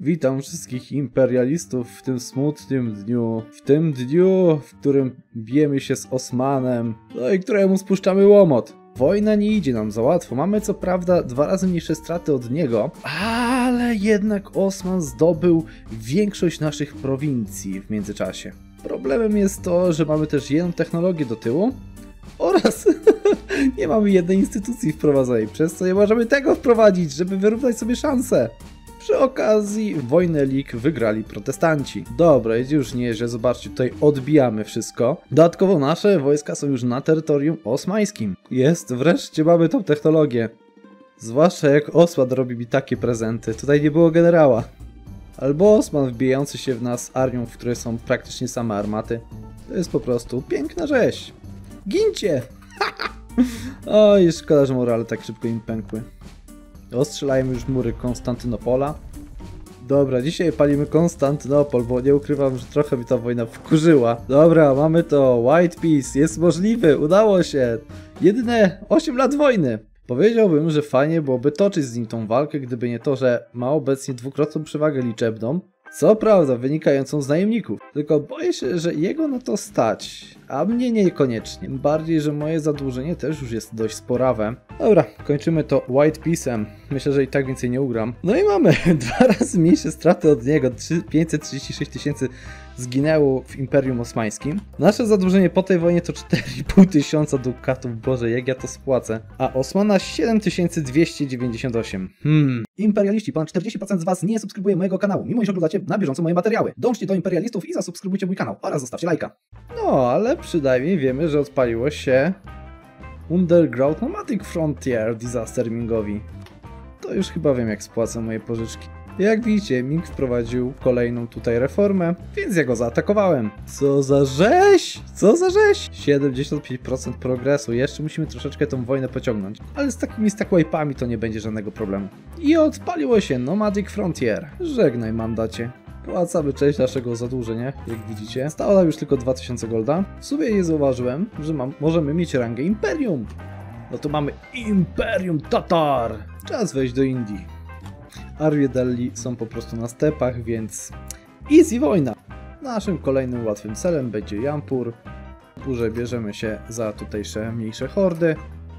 Witam wszystkich imperialistów w tym smutnym dniu. W tym dniu, w którym bijemy się z Osmanem, no i któremu spuszczamy łomot. Wojna nie idzie nam za łatwo. Mamy co prawda 2 razy mniejsze straty od niego, ale jednak Osman zdobył większość naszych prowincji w międzyczasie. Problemem jest to, że mamy też jedną technologię do tyłu oraz nie mamy jednej instytucji wprowadzonej, przez co nie możemy tego wprowadzić, żeby wyrównać sobie szanse. Przy okazji wojnę Lig wygrali protestanci. Dobra, jest już nieźle, zobaczcie, tutaj odbijamy wszystko. Dodatkowo nasze wojska są już na terytorium osmańskim. Jest, wreszcie mamy tą technologię. Zwłaszcza jak Osman robi mi takie prezenty. Tutaj nie było generała. Albo Osman wbijający się w nas armią, w której są praktycznie same armaty. To jest po prostu piękna rzeź. Gincie! Oj, szkoda, że morale tak szybko im pękły. Ostrzelajmy już mury Konstantynopola. Dobra, dzisiaj palimy Konstantynopol, bo nie ukrywam, że trochę mi ta wojna wkurzyła. Dobra, mamy to. White Peace jest możliwy, udało się. Jedyne 8 lat wojny. Powiedziałbym, że fajnie byłoby toczyć z nim tą walkę, gdyby nie to, że ma obecnie dwukrotną przewagę liczebną. Co prawda, wynikającą z najemników. Tylko boję się, że jego na to stać, a mnie niekoniecznie. Tym bardziej, że moje zadłużenie też już jest dość sporawe. Dobra, kończymy to White Peace'em. Myślę, że i tak więcej nie ugram. No i mamy 2 razy mniejsze straty od niego. 536 tysięcy zginęło w Imperium Osmańskim. Nasze zadłużenie po tej wojnie to 4,5 tysiąca dukatów. Boże, jak ja to spłacę. A Osmana 7298. Imperialiści, ponad 40% z was nie subskrybuje mojego kanału, mimo iż oglądacie na bieżąco moje materiały. Dążcie do imperialistów i zasubskrybujcie mój kanał oraz zostawcie lajka. No, ale przynajmniej wiemy, że odpaliło się Underground Nomadic Frontier Disaster Mingowi. To już chyba wiem, jak spłacę moje pożyczki. Jak widzicie, Ming wprowadził kolejną tutaj reformę, więc ja go zaatakowałem. Co za rzeź! Co za rzeź! 75% progresu, jeszcze musimy troszeczkę tą wojnę pociągnąć. Ale z takimi stack-wipe'ami to nie będzie żadnego problemu. I odpaliło się Nomadic Frontier. Żegnaj, mandacie. Płacamy część naszego zadłużenia, jak widzicie. Stało nam już tylko 2000 golda. W sumie nie zauważyłem, że możemy mieć rangę Imperium. No to mamy Imperium Tatar! Czas wejść do Indii. Armie Delhi są po prostu na stepach, więc easy wojna. Naszym kolejnym łatwym celem będzie Jampur. W Jampurze bierzemy się za tutejsze mniejsze hordy.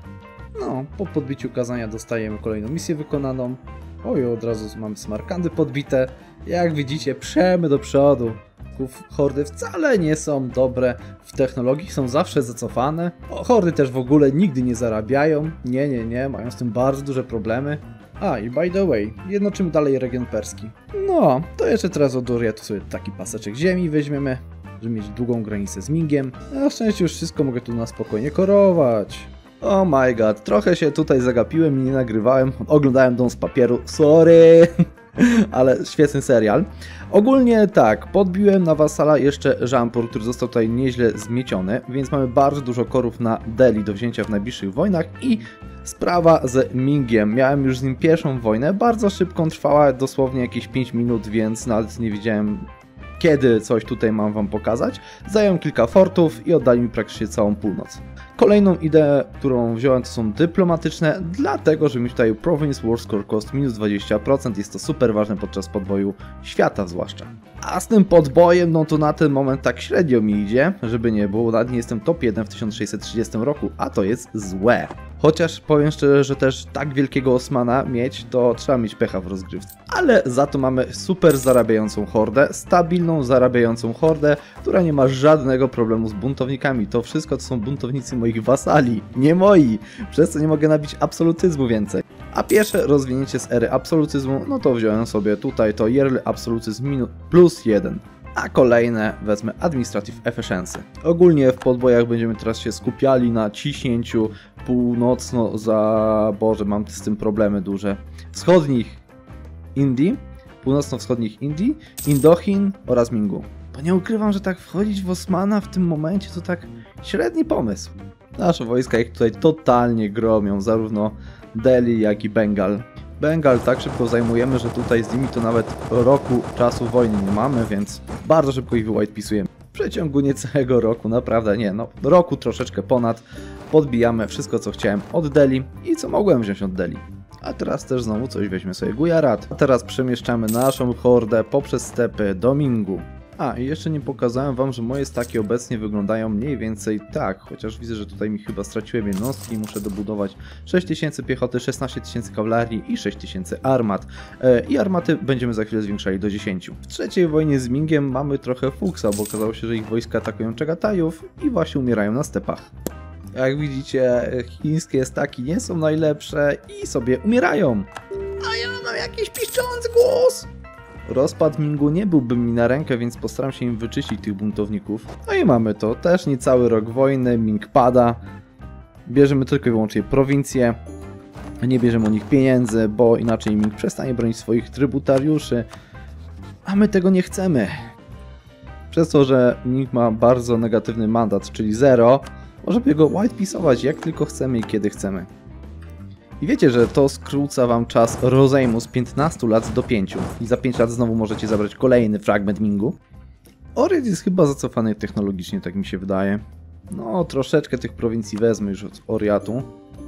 No, po podbiciu Kazania dostajemy kolejną misję wykonaną. Oj, od razu mamy Smarkandy podbite. Jak widzicie, przemy do przodu. Hordy wcale nie są dobre w technologii, są zawsze zacofane. Hordy też w ogóle nigdy nie zarabiają. Nie, mają z tym bardzo duże problemy. A, i by the way, jednoczymy dalej region perski. No, to jeszcze teraz od Orientu sobie taki paseczek ziemi weźmiemy, żeby mieć długą granicę z Mingiem. Na szczęście już wszystko mogę tu na spokojnie korować. Oh my god, trochę się tutaj zagapiłem i nie nagrywałem. Oglądałem Dom z papieru, sorry. Ale świetny serial. Ogólnie tak, podbiłem na wasala jeszcze Jampur, który został tutaj nieźle zmieciony, więc mamy bardzo dużo korów na Delhi do wzięcia w najbliższych wojnach i sprawa z Mingiem. Miałem już z nim pierwszą wojnę, bardzo szybką, trwała dosłownie jakieś 5 minut, więc nawet nie wiedziałem, kiedy coś tutaj mam wam pokazać. Zająłem kilka fortów i oddali mi praktycznie całą północ. Kolejną ideę, którą wziąłem, to są dyplomatyczne, dlatego że mi tutaj Province War Score Cost minus 20%, jest to super ważne podczas podboju świata zwłaszcza. A z tym podbojem, no to na ten moment tak średnio mi idzie, żeby nie było, nawet nie jestem top 1 w 1630 roku, a to jest złe. Chociaż powiem szczerze, że też tak wielkiego Osmana mieć, to trzeba mieć pecha w rozgrywce. Ale za to mamy super zarabiającą hordę, stabilną zarabiającą hordę, która nie ma żadnego problemu z buntownikami. To wszystko to są buntownicy moich wasali, nie moi, przez co nie mogę nabić absolutyzmu więcej. A pierwsze rozwinięcie z ery absolutyzmu, no to wziąłem sobie tutaj to Yearly Absolutyzm plus 1. A kolejne wezmę Administrative Efficiency. Ogólnie w podbojach będziemy teraz się skupiali na ciśnięciu północno za... Boże, mam z tym problemy duże. Wschodnich Indii, północno-wschodnich Indii, Indochin oraz Mingu. Bo nie ukrywam, że tak wchodzić w Osmana w tym momencie to tak średni pomysł. Nasze wojska ich tutaj totalnie gromią, zarówno Delhi, jak i Bengal. Bengal tak szybko zajmujemy, że tutaj z nimi to nawet roku czasu wojny nie mamy, więc bardzo szybko ich wyłajtpisujemy. W przeciągu niecałego roku, naprawdę nie, no roku troszeczkę ponad, podbijamy wszystko co chciałem od Delhi i co mogłem wziąć od Delhi. A teraz też znowu coś weźmie sobie Gujarat. A teraz przemieszczamy naszą hordę poprzez stepy do Mingu. A, i jeszcze nie pokazałem wam, że moje staki obecnie wyglądają mniej więcej tak, chociaż widzę, że tutaj mi chyba straciłem jednostki, muszę dobudować 6000 piechoty, 16000 kawalerii i 6000 armat. I armaty będziemy za chwilę zwiększali do 10. W trzeciej wojnie z Mingiem mamy trochę fuksa, bo okazało się, że ich wojska atakują Chagatajów i właśnie umierają na stepach. Jak widzicie, chińskie staki nie są najlepsze i sobie umierają. A ja mam jakiś piszczący głos! Rozpad Mingu nie byłby mi na rękę, więc postaram się im wyczyścić tych buntowników. No i mamy to. Też niecały rok wojny, Ming pada. Bierzemy tylko i wyłącznie prowincje. Nie bierzemy o nich pieniędzy, bo inaczej Ming przestanie bronić swoich trybutariuszy. A my tego nie chcemy. Przez to, że Ming ma bardzo negatywny mandat, czyli 0, możemy go whitepisować jak tylko chcemy i kiedy chcemy. I wiecie, że to skróca wam czas rozejmu z 15 lat do 5 i za 5 lat znowu możecie zabrać kolejny fragment Mingu. Oriat jest chyba zacofany technologicznie, tak mi się wydaje. No, troszeczkę tych prowincji wezmę już od Oriatu.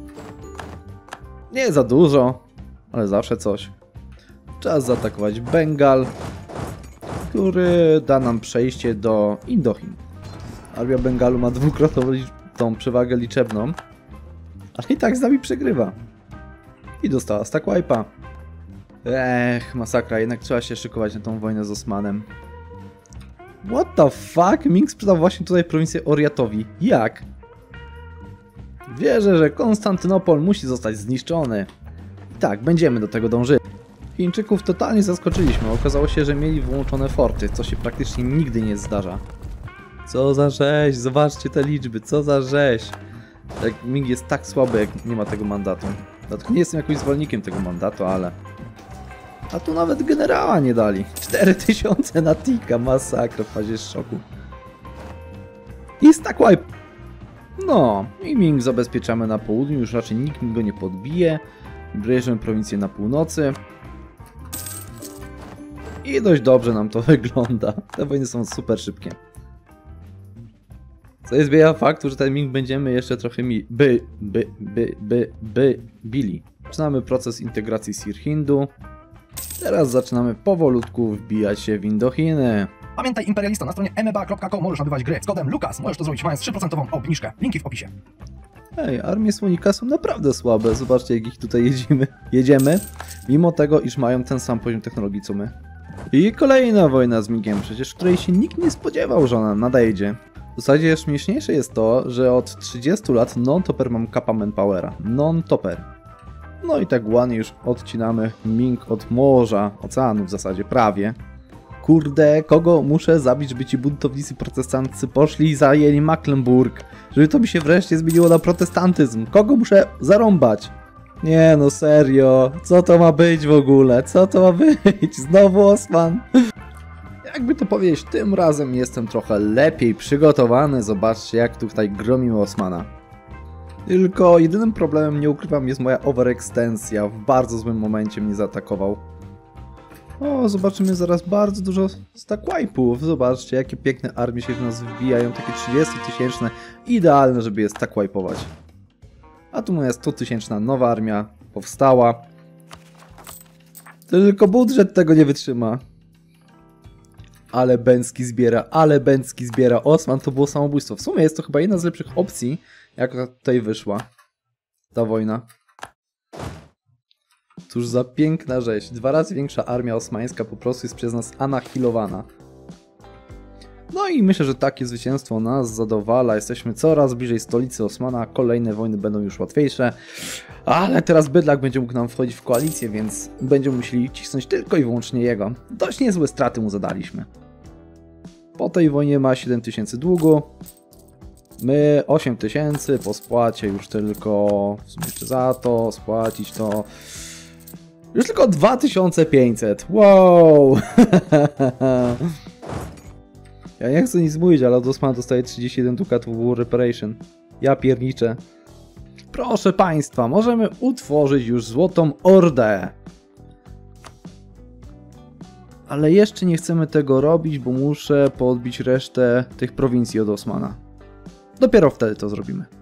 Nie za dużo, ale zawsze coś. Czas zaatakować Bengal, który da nam przejście do Indochin. Armia Bengalu ma dwukrotną tą przewagę liczebną, ale i tak z nami przegrywa. I dostała stack wipe'a. Masakra, jednak trzeba się szykować na tą wojnę z Osmanem. What the fuck? Ming sprzedał właśnie tutaj prowincję Oriatowi. Jak? Wierzę, że Konstantynopol musi zostać zniszczony. I tak, będziemy do tego dążyli. Chińczyków totalnie zaskoczyliśmy. Okazało się, że mieli wyłączone forty, co się praktycznie nigdy nie zdarza. Co za rzeź, zobaczcie te liczby, co za rzeź. Jak Ming jest tak słaby, jak nie ma tego mandatu. Dlatego nie jestem jakimś zwolennikiem tego mandatu, ale... A tu nawet generała nie dali. 4000 na tika, masakra, w fazie szoku. I stack wipe. No, i Ming zabezpieczamy na południu, już raczej nikt mi go nie podbije. Bierzemy prowincję na północy. I dość dobrze nam to wygląda. Te wojny są super szybkie. Co jest wyjaw faktu, że ten Ming będziemy jeszcze trochę bili. Zaczynamy proces integracji Sirhindu. Teraz zaczynamy powolutku wbijać się w Indochiny. Pamiętaj, imperialista, na stronie meba.com możesz nabywać gry z kodem LUKAS. Możesz to zrobić mając 3% obniżkę. Linki w opisie. Ej, armie Słonika są naprawdę słabe. Zobaczcie, jak ich tutaj jedziemy. Mimo tego, iż mają ten sam poziom technologii co my. I kolejna wojna z Mingiem, przecież której się nikt nie spodziewał, że ona nadejdzie. W zasadzie śmieszniejsze jest to, że od 30 lat non-topper mam kapa manpowera. Non-topper. No i tak ładnie już odcinamy Ming od morza, oceanu w zasadzie, prawie. Kurde, kogo muszę zabić, żeby ci buntownicy protestanccy poszli i zajęli Mecklenburg? Żeby to mi się wreszcie zmieniło na protestantyzm. Kogo muszę zarąbać? Nie no, serio. Co to ma być w ogóle? Co to ma być? Znowu Osman? Jakby to powiedzieć, tym razem jestem trochę lepiej przygotowany. Zobaczcie, jak tutaj gromimy Osmana. Tylko jedynym problemem, nie ukrywam, jest moja overextensja. W bardzo złym momencie mnie zaatakował. O, zobaczymy zaraz bardzo dużo stack wipe'ów. Zobaczcie, jakie piękne armie się w nas wbijają, takie 30-tysięczne. Idealne, żeby je stack wipe'ować. A tu moja 100-tysięczna nowa armia powstała. Tylko budżet tego nie wytrzyma. Ale Bęcki zbiera. Osman to było samobójstwo. W sumie jest to chyba jedna z lepszych opcji, jaka tutaj wyszła. Ta wojna. Cóż za piękna rzeź. 2 razy większa armia osmańska po prostu jest przez nas anahilowana. No i myślę, że takie zwycięstwo nas zadowala. Jesteśmy coraz bliżej stolicy Osmana. Kolejne wojny będą już łatwiejsze. Ale teraz Bydlak będzie mógł nam wchodzić w koalicję, więc będziemy musieli cisnąć tylko i wyłącznie jego. Dość niezłe straty mu zadaliśmy. Po tej wojnie ma 7000 długu. My 8000 po spłacie już tylko... W sumie jeszcze za to spłacić to... Już tylko 2500. Wow! Ja nie chcę nic mówić, ale od Osmana dostaje 31 dukatów War Reparation. Ja pierniczę. Proszę Państwa, możemy utworzyć już Złotą Ordę. Ale jeszcze nie chcemy tego robić, bo muszę podbić resztę tych prowincji od Osmana. Dopiero wtedy to zrobimy.